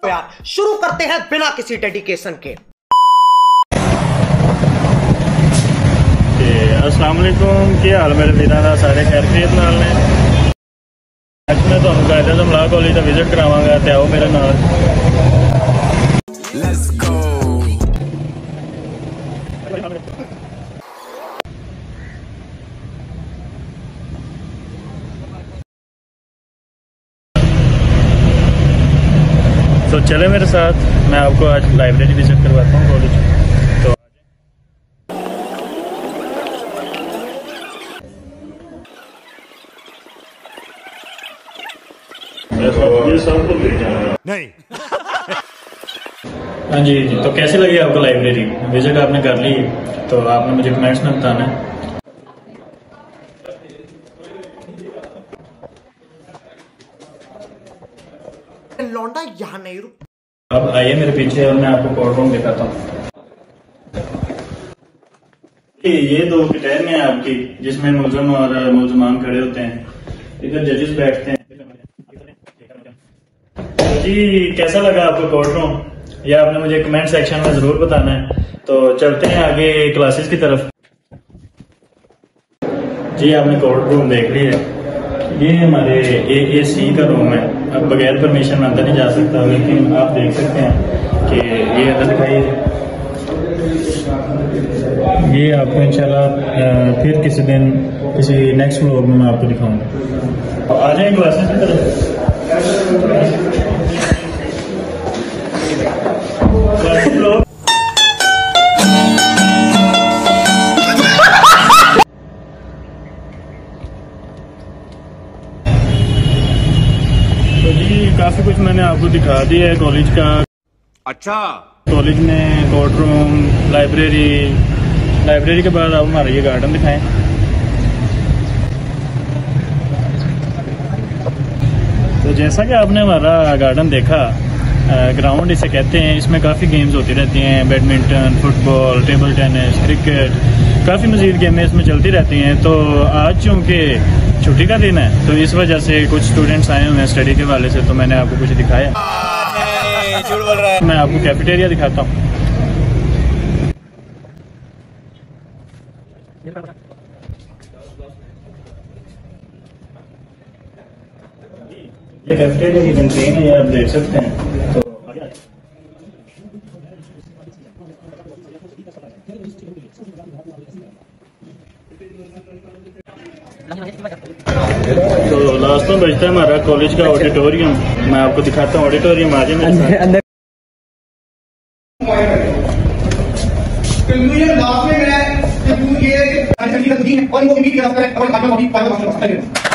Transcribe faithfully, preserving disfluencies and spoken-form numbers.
यार शुरू करते हैं बिना किसी डेडिकेशन के। अस्सलाम वालेकुम, क्या हाल मेरे वीरां दा, सारे खैरियत नाल ने। अज मैं तुहानू कायदा आज़म लॉ कॉलेज का विजिट करावांगा, ते आओ मेरे नाल। Let's go. तो चले मेरे साथ, मैं आपको आज लाइब्रेरी विजिट करवाता हूँ कॉलेज। तो नहीं। हाँ जी जी, तो कैसी लगी आपको लाइब्रेरी? विजिट आपने कर ली, तो आपने मुझे कमेंट्स में बताना है। लौंडा यहाँ नहीं रुक। अब आइए मेरे पीछे और मैं आपको कोर्ट रूम दिखाता हूँ। ये दो कटहरें हैं आपकी, जिसमें मुलजम और मुलजमान खड़े होते हैं। इधर जजेस बैठते हैं। जी कैसा लगा आपको कोर्ट रूम? ये आपने मुझे कमेंट सेक्शन में जरूर बताना है। तो चलते हैं आगे क्लासेस की तरफ। जी आपने कोर्ट रूम देख लिया, ये हमारे ए ए सी का रूम है। अब बगैर परमिशन में अंदर नहीं जा सकता, लेकिन आप देख सकते हैं कि ये अंदर दिखाई। ये आपको इंशाल्लाह फिर किसी दिन किसी नेक्स्ट व्लॉग में मैं आपको दिखाऊंगा। आ जाए क्लासेस की तरफ। तो जी काफी कुछ मैंने आपको दिखा दिया है कॉलेज का। अच्छा, कॉलेज में कोर्ट रूम, लाइब्रेरी। लाइब्रेरी के बाद आप हमारा ये गार्डन दिखाएं। तो जैसा कि आपने हमारा गार्डन देखा, ग्राउंड इसे कहते हैं। इसमें काफ़ी गेम्स होती रहती हैं, badminton, football, table tennis, cricket, काफ़ी मज़ीद गेमें इसमें चलती रहती हैं। तो आज चूँकि छुट्टी का दिन है, तो इस वजह से कुछ स्टूडेंट्स आए हुए हैं स्टडी के वाले से, तो मैंने आपको कुछ दिखाया। झूठ बोल रहा है। मैं आपको कैफेटेरिया दिखाता हूँ। ये कैफेटेरिया की कैंटीन है, आप देख सकते हैं। तो तो लास्ट में बचता है हमारा कॉलेज का ऑडिटोरियम। मैं आपको दिखाता हूँ ऑडिटोरियम। आज में लास्ट में मेरा ये और वो मीट